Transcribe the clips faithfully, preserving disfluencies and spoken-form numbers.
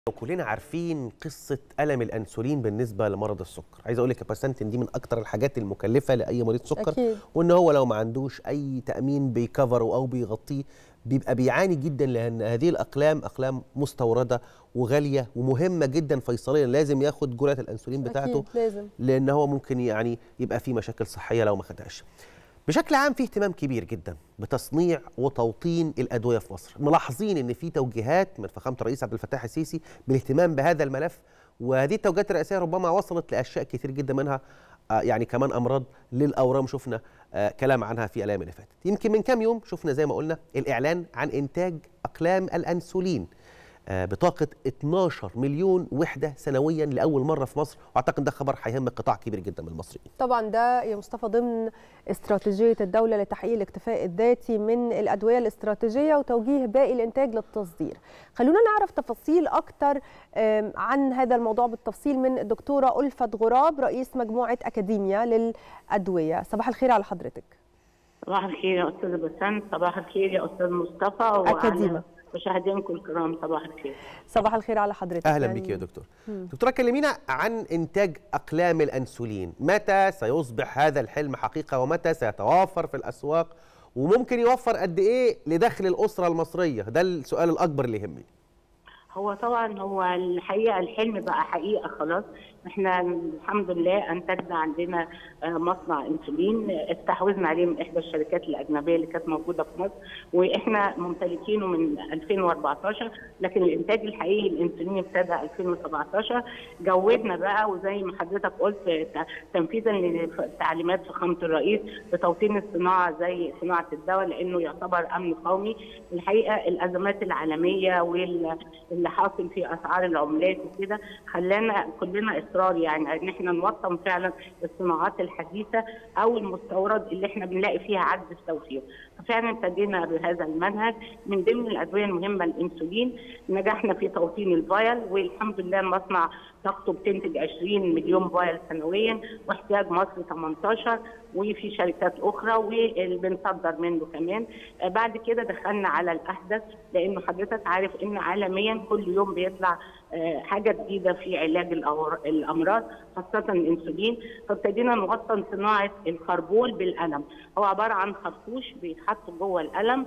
وكلنا عارفين قصة ألم الأنسولين بالنسبة لمرض السكر. عايز أقول لك الباسنتين دي من أكتر الحاجات المكلفة لأي مريض سكر، أكيد. وإن هو لو ما عندوش أي تأمين بيكفره أو بيغطيه بيبقى بيعاني جدا، لأن هذه الأقلام أقلام مستوردة وغالية ومهمة جدا فيصليا، لازم ياخد جرعة الأنسولين بتاعته. أكيد لازم. لأن هو ممكن يعني يبقى فيه مشاكل صحية لو ما خدهاش. بشكل عام في اهتمام كبير جدا بتصنيع وتوطين الادويه في مصر، ملاحظين ان في توجيهات من فخامه الرئيس عبد الفتاح السيسي بالاهتمام بهذا الملف، وهذه التوجيهات الرئاسيه ربما وصلت لاشياء كتير جدا، منها آه يعني كمان امراض للاورام شفنا آه كلام عنها في الايام اللي فاتت. يمكن من كام يوم شفنا زي ما قلنا الاعلان عن انتاج اقلام الانسولين آه بطاقه اتناشر مليون وحده سنويا لاول مره في مصر، واعتقد ده خبر هيهم قطاع كبير جدا من المصريين. طبعا ده يا مصطفى ضمن استراتيجيه الدوله لتحقيق الاكتفاء الذاتي من الادويه الاستراتيجيه وتوجيه باقي الانتاج للتصدير. خلونا نعرف تفاصيل اكتر عن هذا الموضوع بالتفصيل من الدكتوره ألفت غراب رئيس مجموعه اكاديميا للادويه. صباح الخير على حضرتك. صباح الخير يا استاذه بسنت. صباح الخير يا استاذ مصطفى اكاديميا مشاهدينكم الكرام. صباح الخير. صباح الخير على حضرتك. اهلا يعني... بك يا دكتور. مم. دكتوره كلمينا عن انتاج اقلام الانسولين، متى سيصبح هذا الحلم حقيقه ومتى سيتوافر في الاسواق، وممكن يوفر قد ايه لدخل الاسره المصريه؟ ده السؤال الاكبر اللي يهمني. هو طبعا هو الحقيقه الحلم بقى حقيقه خلاص. احنا الحمد لله انتجنا عندنا مصنع انسولين استحوذنا عليه من احدى الشركات الاجنبيه اللي كانت موجوده في مصر، واحنا ممتلكينه من ألفين وأربعتاشر، لكن الانتاج الحقيقي الانسولين ابتدى ألفين وسبعتاشر. جودنا بقى وزي ما حضرتك قلت تنفيذا لتعليمات فخامه الرئيس بتوطين الصناعه زي صناعه الدواء، لانه يعتبر امن قومي. الحقيقه الازمات العالميه واللي حاصل في اسعار العملات وكده خلانا كلنا اصرار يعني ان احنا نوطن فعلا الصناعات الحديثه او المستورد اللي احنا بنلاقي فيها عجز في توفيره. ففعلا ابتدينا بهذا المنهج. من ضمن الادويه المهمه الانسولين، نجحنا في توطين الفايل، والحمد لله المصنع طاقته بتنتج عشرين مليون فايل سنويا واحتياج مصر تمنتاشر، وفي شركات اخرى وبنصدر منه كمان. بعد كده دخلنا على الاحدث، لانه حضرتك عارف ان عالميا كل يوم بيطلع حاجه جديده في علاج الامراض خاصه الانسولين. فابتدينا نوطن صناعه الكربول بالقلم. هو عباره عن خرطوش بيتحط جوه القلم،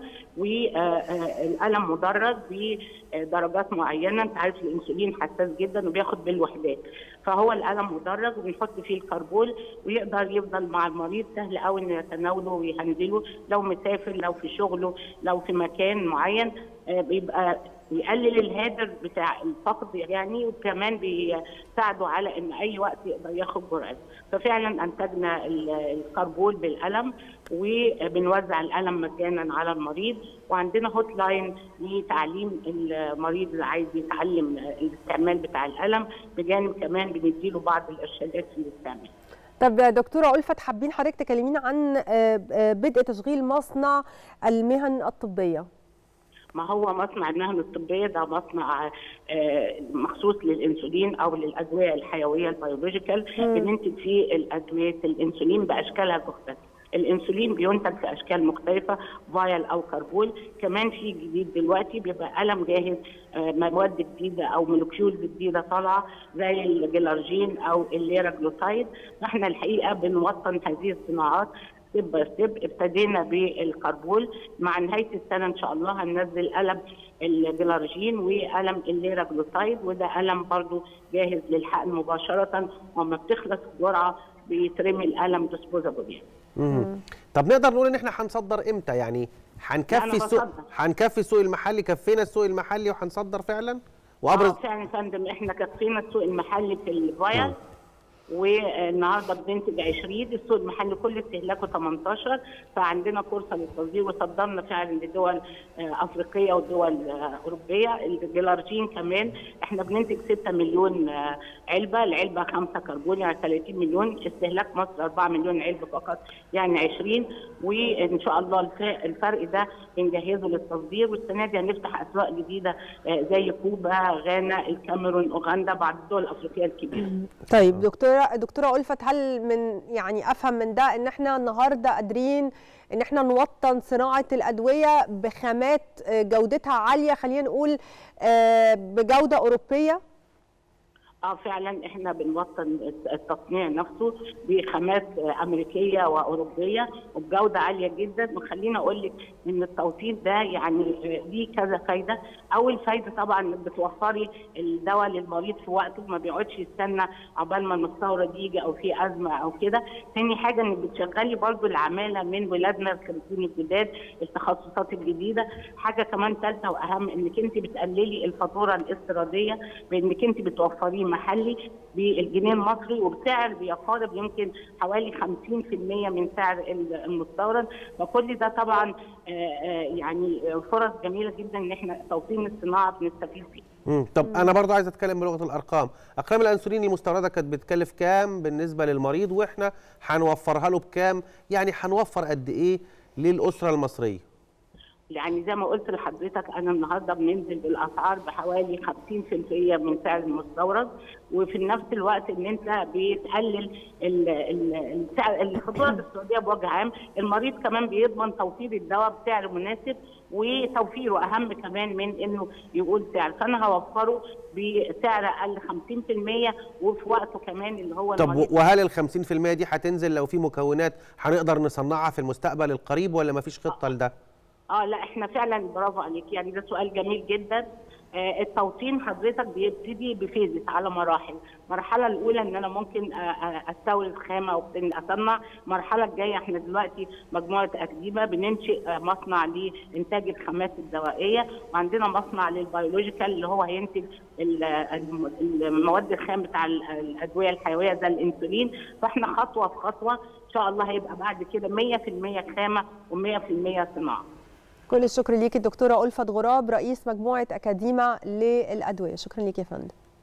والقلم مدرج بدرجات معينه. انت عارف الانسولين حساس جدا وبياخد بالوحدات، فهو القلم مدرج وبنحط فيه الكربول ويقدر يفضل مع المريض سهل قوي انه يتناوله ويهندله لو مسافر، لو في شغله، لو في مكان معين. بيبقى بيقلل الهادر بتاع الفقد يعني، وكمان بيساعده على ان اي وقت يقدر ياخد جرعه. ففعلا انتجنا الكربول بالقلم وبنوزع القلم مجانا على المريض، وعندنا هوت لاين لتعليم المريض اللي عايز يتعلم الاستعمال بتاع القلم، بجانب كمان بنديله بعض الارشادات في الاستعمال. طب يا دكتوره ألفت، حابين حضرتك تكلمينا عن بدء تشغيل مصنع المهن الطبيه. ما هو مصنع المهن الطبيه ده مصنع مخصوص للانسولين او للادويه الحيويه البيولوجيكال، بننتج فيه الادويه الانسولين باشكالها المختلفه. الانسولين بينتج في اشكال مختلفه، فايل او كربول. كمان في جديد دلوقتي بيبقى قلم جاهز، مواد جديده او مولكيولز جديده طالعه زي الجلارجين او الليراجلوتايد. احنا الحقيقه بنوطن هذه الصناعات ستيب باي ستيب. ابتدينا بالكربول، مع نهايه السنه ان شاء الله هننزل قلم الجلارجين وقلم الليراجلوتايد، وده قلم برضو جاهز للحقن مباشره، وما بتخلص الجرعه بيترمي القلم ديسبوزابل. امم طب نقدر نقول ان احنا هنصدر امتى؟ يعني هنكفي السوق، هنكفي السوق المحلي، كفينا السوق المحلي وهنصدر فعلا؟ وابرز اه فعلا يا فندم احنا كفينا السوق المحلي في الفايل، والنهارده بننتج عشرين. السوق المحلي كل استهلاكه تمنتاشر، فعندنا فرصه للتصدير، وصدرنا فعلا لدول افريقيه ودول اوروبيه. الجلارجين كمان احنا بننتج ستة مليون علبه، العلبه خمسة كربون يعني ثلاثين مليون. استهلاك مصر أربعة مليون علبه فقط يعني عشرين، وان شاء الله الفرق ده بنجهزه للتصدير. والسنه دي هنفتح اسواق جديده زي كوبا، غانا، الكاميرون، اوغندا، بعض الدول الافريقيه الكبيره. طيب دكتوره دكتوره ألفت، هل من يعني افهم من ده ان احنا النهارده قادرين ان احنا نوطن صناعه الادويه بخامات جودتها عاليه، خلينا نقول بجوده اوروبيه؟ اه فعلا احنا بنوطن التصنيع نفسه بخامات امريكيه واوروبيه وبجوده عاليه جدا. وخليني اقول لك ان التوطين ده يعني ليه كذا فايده. اول فايده طبعا بتوفري الدواء للمريض في وقته، ما بيقعدش يستنى عقبال ما المستورد يجي او في ازمه او كده. ثاني حاجه انك بتشغلي برضو العماله من ولادنا الخريجين الجداد، التخصصات الجديده. حاجه كمان ثالثه واهم، انك انت بتقللي الفاتوره الاستيراديه بانك انت بتوفريه محلي بالجنيه المصري وبسعر بيقارب يمكن حوالي خمسين في المية من سعر المستورد. فكل ده طبعا يعني فرص جميله جدا ان احنا توطين الصناعه بنستفيد فيها. امم طب مم. انا برضه عايز اتكلم بلغه الارقام. اقلام الانسولين المستورده كانت بتكلف كام بالنسبه للمريض، واحنا هنوفرها له بكام؟ يعني هنوفر قد ايه للاسره المصريه؟ يعني زي ما قلت لحضرتك انا النهارده بننزل بالاسعار بحوالي خمسين في المية من سعر المستورد، وفي نفس الوقت ان انت بتقلل الفاتوره الاستيراديه بوجه عام. المريض كمان بيضمن توفير الدواء بسعر مناسب، وتوفيره اهم كمان من انه يقول سعر. فانا هوفره بسعر اقل خمسين في المية وفي وقته كمان اللي هو طب المريض. وهل ال خمسين في المية دي هتنزل لو في مكونات هنقدر نصنعها في المستقبل القريب ولا مفيش خطه لده؟ اه لا احنا فعلا برافو عليك، يعني ده سؤال جميل جدا. آه التوطين حضرتك بيبتدي بفيزز على مراحل. المرحله الاولى ان انا ممكن استورد خامه وابتدي اصنع. المرحله الجايه احنا دلوقتي مجموعه اكديبه بننشئ مصنع لانتاج الخامات الدوائيه، وعندنا مصنع للبيولوجيكال اللي هو هينتج المواد الخام بتاع الادويه الحيويه زي الانسولين. فاحنا خطوه في خطوه ان شاء الله هيبقى بعد كده مية في المية خامه ومية في المية صناعه. كل الشكر ليكي الدكتوره ألفت غراب، رئيس مجموعه اكاديما للادويه. شكرا ليكي يا فندم.